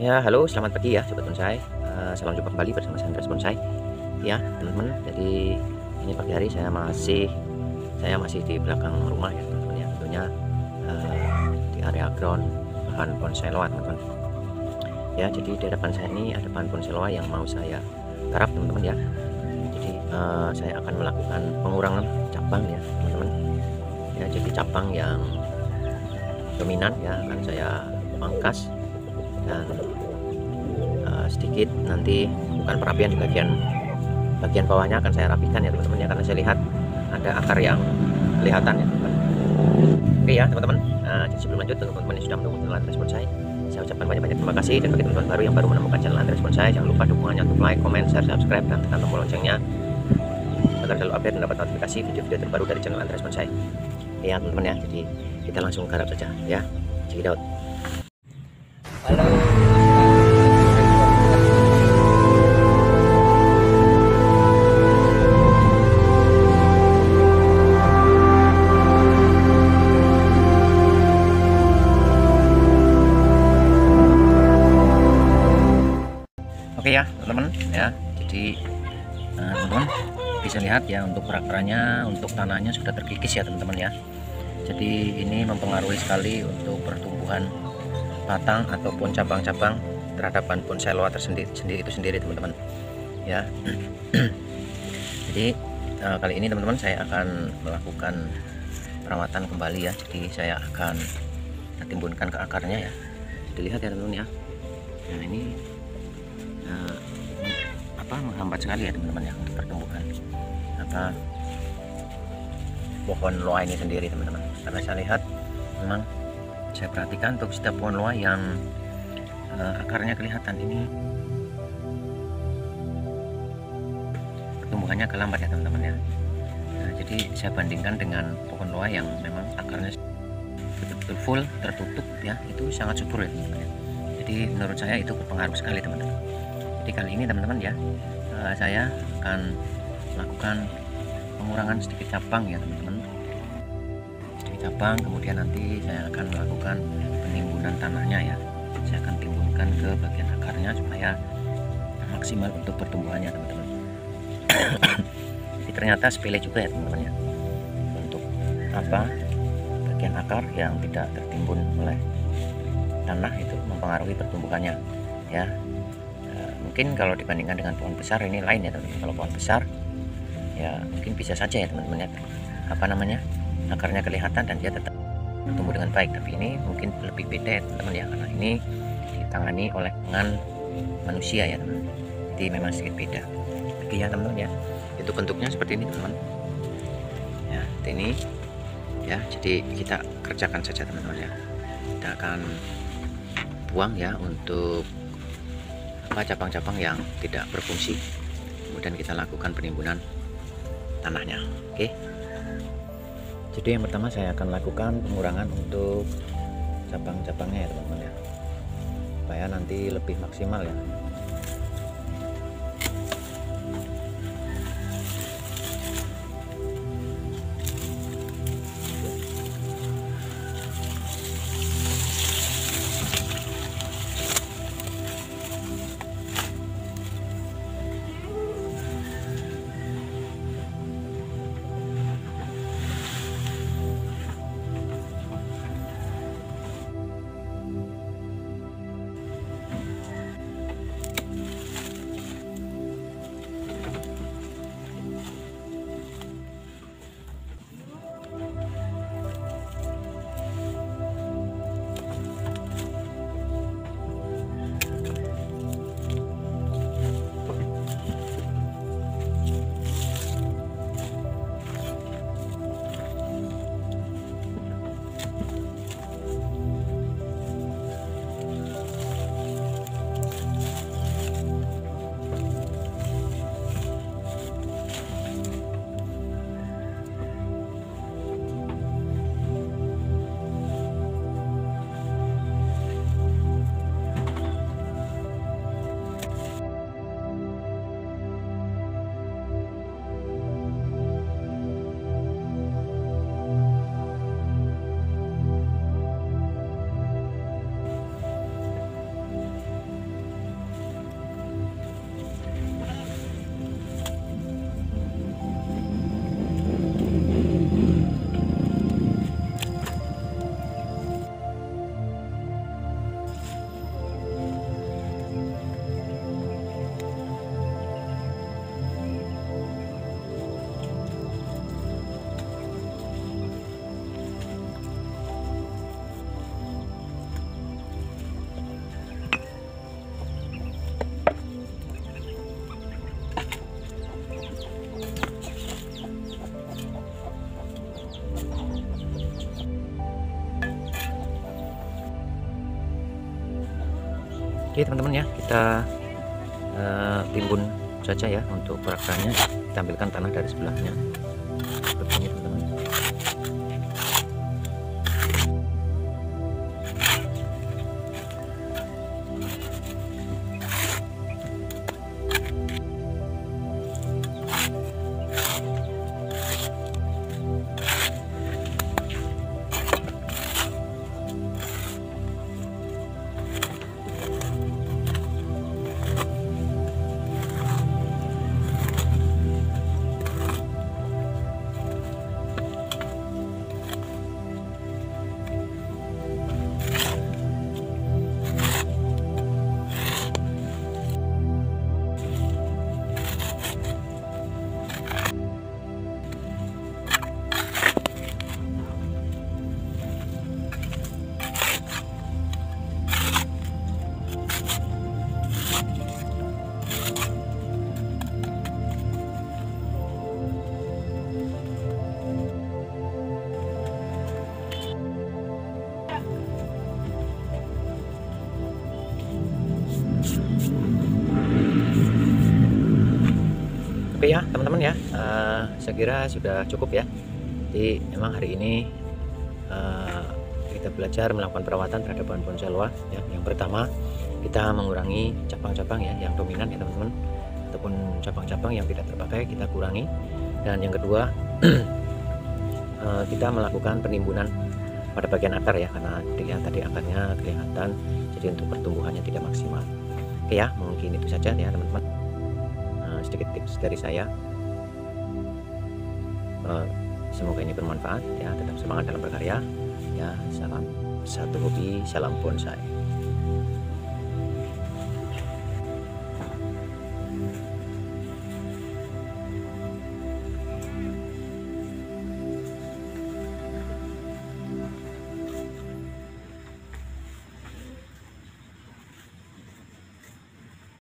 Ya, halo, selamat pagi ya, sobat bonsai. Salam jumpa kembali bersama saya Andreas Bonsai. Ya, teman-teman. Jadi ini pagi hari saya masih di belakang rumah ya, teman-teman ya. Tentunya di area ground bahan bonsai loa, teman-teman. Ya, jadi di hadapan saya ini ada bahan bonsai loa yang mau saya garap, teman-teman ya. Jadi saya akan melakukan pengurangan cabang ya, teman-teman. Ya, jadi cabang yang dominan ya akan saya pangkas dan sedikit nanti bukan perapian di bagian bawahnya akan saya rapikan ya teman-teman ya, karena saya lihat ada akar yang kelihatan ya teman-teman. Oke ya teman-teman, jadi sebelum lanjut untuk teman-teman yang sudah mendukung channel Andreas Bonsai, saya ucapkan banyak-banyak terima kasih. Dan bagi teman-teman baru yang baru menemukan channel Andreas Bonsai, jangan lupa dukungannya untuk like, comment, share, subscribe, dan tekan tombol loncengnya agar selalu update dan dapat notifikasi video-video terbaru dari channel Andreas Bonsai. Oke ya teman-teman ya, jadi kita langsung garap saja ya. Check it out. Halo. Oke ya teman-teman ya, jadi teman-teman bisa lihat ya, untuk perak-peraknya, untuk tanahnya sudah terkikis ya teman-teman ya. Jadi ini mempengaruhi sekali untuk pertumbuhan batang ataupun cabang-cabang terhadap bahan bonsai loa itu sendiri teman-teman ya. Jadi kali ini teman-teman saya akan melakukan perawatan kembali ya. Jadi saya akan timbunkan ke akarnya ya. Jadi lihat ya teman-teman ya. Nah ini menghambat sekali ya teman-teman ya untuk pertumbuhan pohon loa ini sendiri teman-teman, karena saya lihat memang saya perhatikan untuk setiap pohon loa yang akarnya kelihatan ini pertumbuhannya kelambat ya teman-teman ya. Jadi saya bandingkan dengan pohon loa yang memang akarnya betul-betul full tertutup ya, itu sangat subur ya teman-teman ya. Jadi menurut saya itu berpengaruh sekali teman-teman. Jadi kali ini teman-teman ya, saya akan melakukan pengurangan sedikit cabang ya teman-teman, sedikit cabang, kemudian nanti saya akan melakukan penimbunan tanahnya ya. Saya akan timbunkan ke bagian akarnya supaya maksimal untuk pertumbuhannya teman-teman. Jadi ternyata sepele juga ya teman-teman ya, untuk bagian akar yang tidak tertimbun oleh tanah itu mempengaruhi pertumbuhannya ya. Mungkin kalau dibandingkan dengan pohon besar ini lain ya teman-teman. Kalau pohon besar ya mungkin bisa saja ya teman-teman ya, akarnya kelihatan dan dia tetap bertumbuh dengan baik. Tapi ini mungkin lebih beda ya teman-teman ya, karena ini ditangani oleh tangan manusia ya teman-teman. Jadi memang sedikit beda. Oke ya teman-teman ya, itu bentuknya seperti ini teman-teman ya, seperti ini ya. Jadi kita kerjakan saja teman-teman ya. Kita akan buang ya untuk cabang-cabang yang tidak berfungsi, kemudian kita lakukan penimbunan tanahnya. Oke, jadi yang pertama saya akan lakukan pengurangan untuk cabang-cabangnya ya teman-teman ya, supaya nanti lebih maksimal ya. Oke teman-teman ya, kita timbun saja ya untuk perakannya. Tampilkan tanah dari sebelahnya seperti ini teman-teman. Oke ya teman-teman ya, saya kira sudah cukup ya. Jadi memang hari ini kita belajar melakukan perawatan terhadap pohon bonsai ya. Yang pertama, kita mengurangi cabang-cabang ya yang dominan ya teman-teman, ataupun cabang-cabang yang tidak terpakai kita kurangi. Dan yang kedua, kita melakukan penimbunan pada bagian akar ya, karena dilihat tadi akarnya kelihatan, jadi untuk pertumbuhannya tidak maksimal. Oke ya, mungkin itu saja ya teman-teman, sedikit tips dari saya. Semoga ini bermanfaat ya, tetap semangat dalam berkarya ya. Salam satu hobi, salam bonsai.